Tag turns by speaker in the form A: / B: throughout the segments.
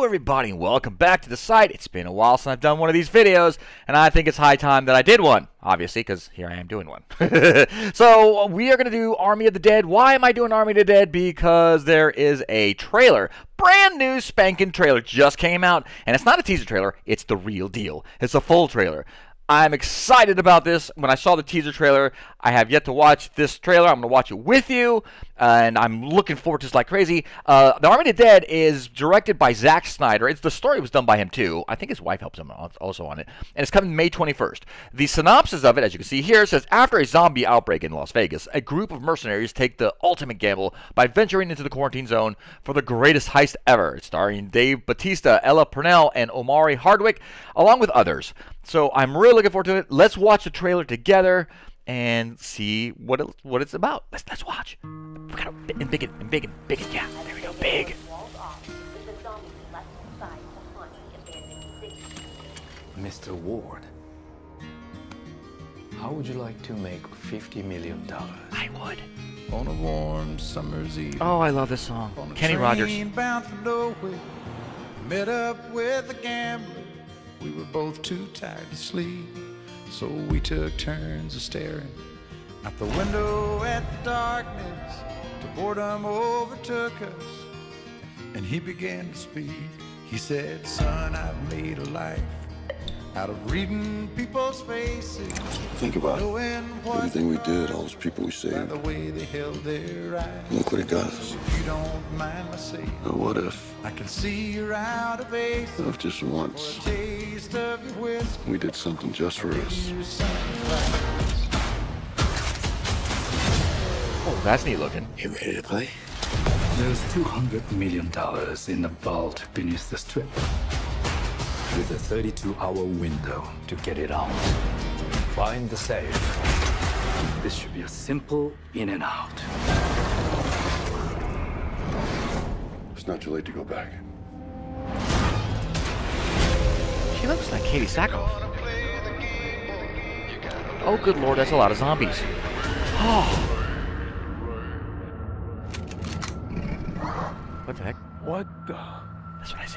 A: Hello everybody and welcome back to the site. It's been a while since I've done one of these videos, and I think it's high time that I did one, obviously, because here I am doing one. So we are going to do Army of the Dead. Why am I doing Army of the Dead? Because there is a trailer. Brand new spanking trailer just came out, and it's not a teaser trailer, it's the real deal. It's a full trailer. I'm excited about this. When I saw the teaser trailer, I have yet to watch this trailer. I'm going to watch it with you, and I'm looking forward to this like crazy. The Army of the Dead is directed by Zack Snyder. The story was done by him too. I think his wife helps him also on it, and it's coming May 21st. The synopsis of it, as you can see here, says, after a zombie outbreak in Las Vegas, a group of mercenaries take the ultimate gamble by venturing into the quarantine zone for the greatest heist ever. It's starring Dave Bautista, Ella Purnell, and Omari Hardwick, along with others. So I'm really looking forward to it. Let's watch the trailer together and see what it's about. Let's watch. We gotta big it. Yeah, there we go. Big.
B: Mr. Ward, how would you like to make $50 million?
A: I would.
B: On a warm summer's eve.
A: Oh, I love this song. Kenny Rogers.
C: Bound for nowhere, met up with a gambler. We were both too tired to sleep, so we took turns of staring out the window at the darkness. Till boredom overtook us, and he began to speak. He said, son, I've made a life out of reading people's faces.
D: Think about it.
C: Knowing what
D: Everything we did, all those people we
C: by
D: saved.
C: the way they held their eyes.
D: Look what it got us.
C: If you don't mind my saying,
D: Now what if
C: I can see you're out of ace.
D: just once
C: Taste of your whiskey.
D: we did something just for us?
C: Your sunrise.
A: Oh, that's neat looking.
D: You ready to play?
E: There's $200 million in the vault beneath the strip, with a 32-hour window to get it out. Find the safe. This should be a simple in and out.
D: It's not too late to go back.
A: She looks like Katie Sackhoff. Oh, good lord, that's a lot of zombies. Oh. What the heck?
E: What the?
A: That's what I said.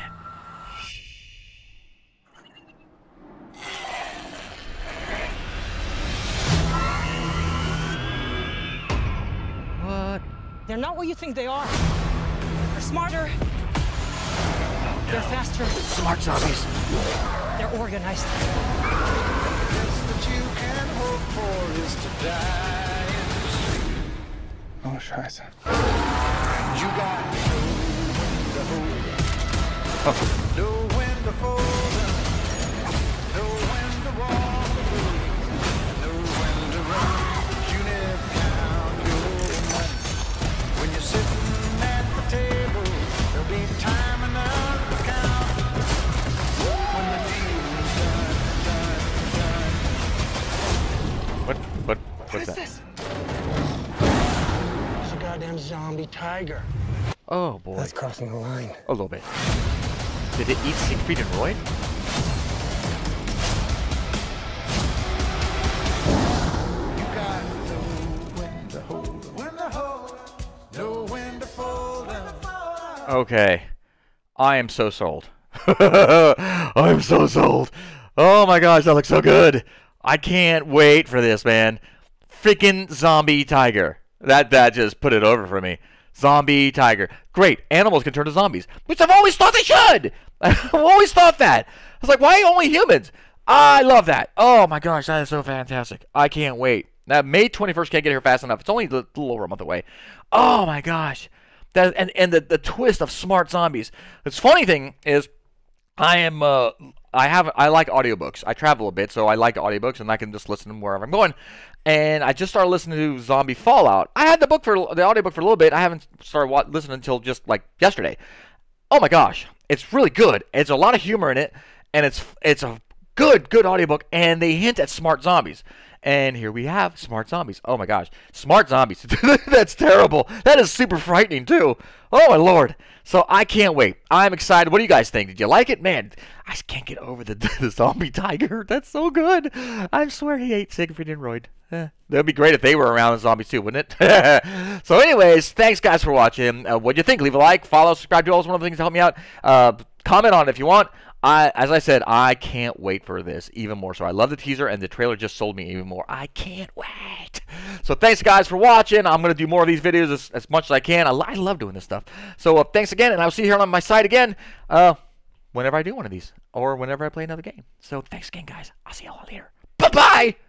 A: What?
F: They're not what you think they are. They're smarter. They're faster.
A: Smart zombies.
F: They're organized.
C: Best that you can hope for is to die in the street.
E: Oh, scheiße.
C: You got to know when to fold 'em, know when to walk away, know when to run. You never count your money. When you're sitting at the table, there'll be time enough to count. When the deal's done.
A: What's that?
G: It's a goddamn zombie tiger.
A: Oh boy.
G: That's crossing the line.
A: A little bit. Did it eat Siegfried and Roy?
C: You got to know when to hold 'em, when to hold 'em, know when to fold 'em.
A: Okay. I am so sold. I'm so sold. Oh my gosh, that looks so good. I can't wait for this, man. Freaking zombie tiger. That just put it over for me. Zombie tiger. Great. Animals can turn to zombies, which I've always thought they should. I've always thought that. I was like, why only humans? I love that. Oh my gosh, that is so fantastic. I can't wait. Now, May 21st can't get here fast enough. It's only a little over a month away. Oh my gosh. That and the twist of smart zombies. The funny thing is, I like audiobooks. I travel a bit, so I like audiobooks, and I can just listen to them wherever I'm going. And I just started listening to Zombie Fallout. I had the audiobook for a little bit. I haven't started listening until just like yesterday. Oh my gosh, it's really good. It's a lot of humor in it, and it's a good audiobook. And they hint at smart zombies. And here we have smart zombies. Oh my gosh, smart zombies. That's terrible. That is super frightening too. Oh my lord. So I can't wait. I'm excited. What do you guys think? Did you like it? Man, I just can't get over the zombie tiger. That's so good. I swear he ate Siegfried and Roy. That'd be great if they were around as zombies too, wouldn't it? So anyways, thanks guys for watching. What'd you think? Leave a like, follow, subscribe, do all those wonderful things to help me out. comment on it if you want. As I said, I can't wait for this even more. So I love the teaser, and the trailer just sold me even more. I can't wait. So thanks, guys, for watching. I'm going to do more of these videos as much as I can. I love doing this stuff. So thanks again, and I'll see you here on my site again whenever I do one of these or whenever I play another game. So thanks again, guys. I'll see you all later. Bye-bye.